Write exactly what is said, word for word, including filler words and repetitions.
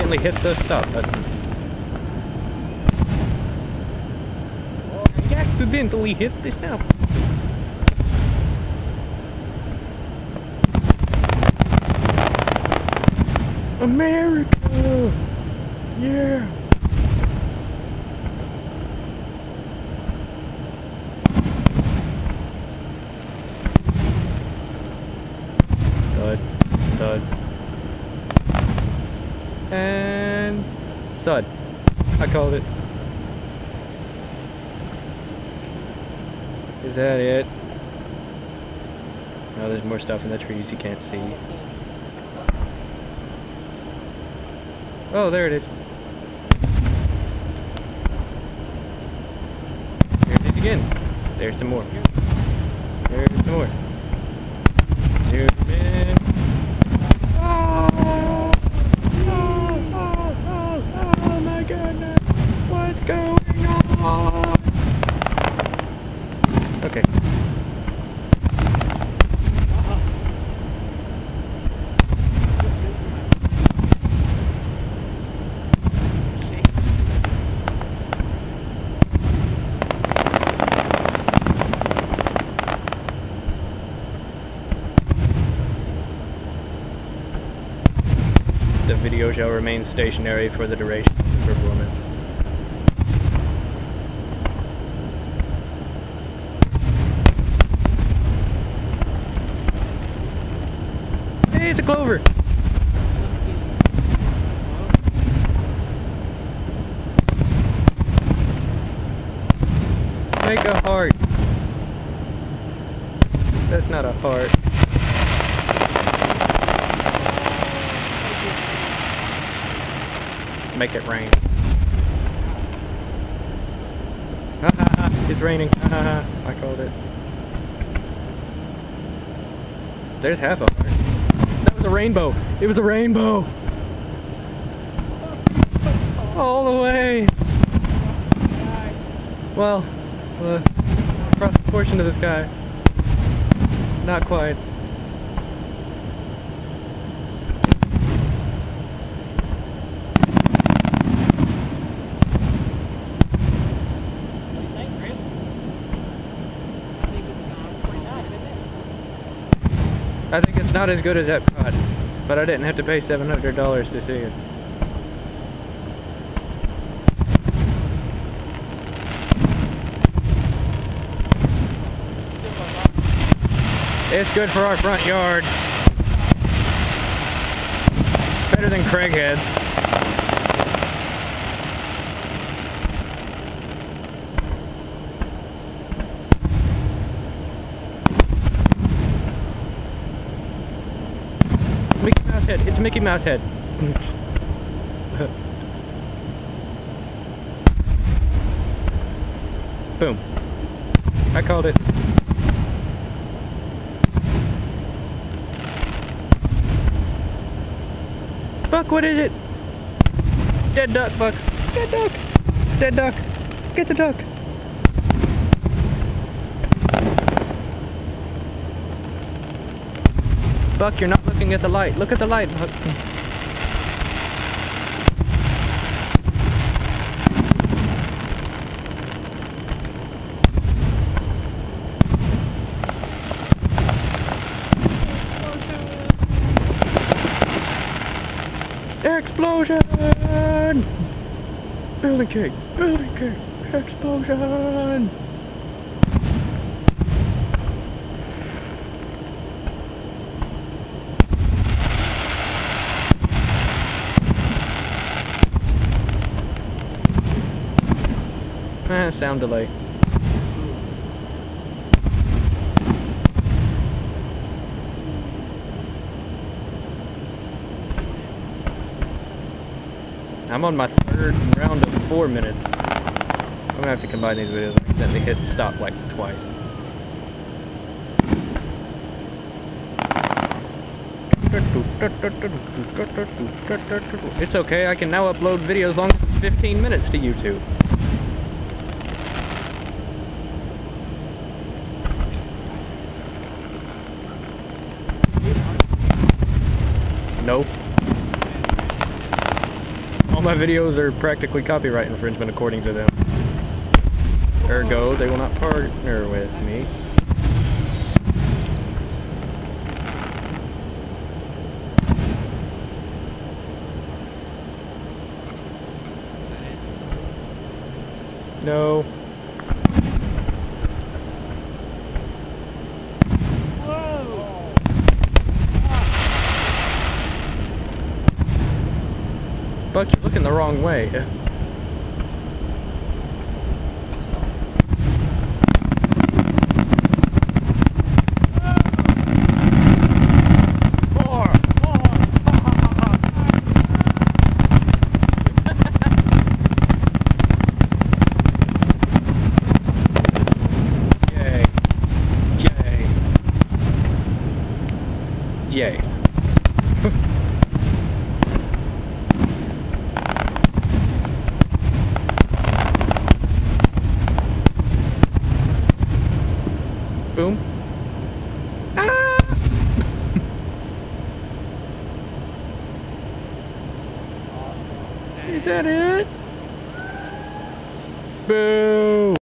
accidentally hit the stop button. I accidentally hit the stop. America! Yeah! Thud, thud. And thud. I called it. Is that it? No, there's more stuff in the trees you can't see. Oh, there it is. There's it again. There's some more. There's some more. Zoom in. Oh, oh, oh, oh, oh my goodness. What's going on? Okay. The video shall remain stationary for the duration of the performance. Hey, it's a clover! Make a heart. That's not a heart. Make it rain. It's raining. I called it. There's half a heart. That was a rainbow. It was a rainbow. All the way. Well, uh, across the portion of the sky. Not quite. I think it's not as good as Epcot, but I didn't have to pay seven hundred dollars to see it. It's good for our front yard. Better than Craighead. Mickey Mouse head. It's a Mickey Mouse head. Boom. I called it. Buck, what is it? Dead duck, Buck. Dead duck. Dead duck. Get the duck. Buck, you're not looking at the light. Look at the light, Buck. Explosion! Building cake! Building cake! Explosion! Ah, sound delay. I'm on my third round of four minutes. I'm gonna have to combine these videos. I accidentally hit stop like twice. It's okay, I can now upload videos longer than fifteen minutes to YouTube. No. All my videos are practically copyright infringement according to them. Ergo, they will not partner with me. No. Whoa! Buck, you're looking the wrong way. Jays. Boom. Ah! Awesome. Is that it? Boom.